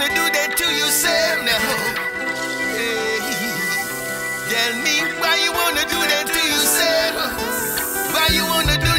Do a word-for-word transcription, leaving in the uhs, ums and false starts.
wanna do that to yourself now? Hey, tell me why you wanna do that to yourself? Why you wanna do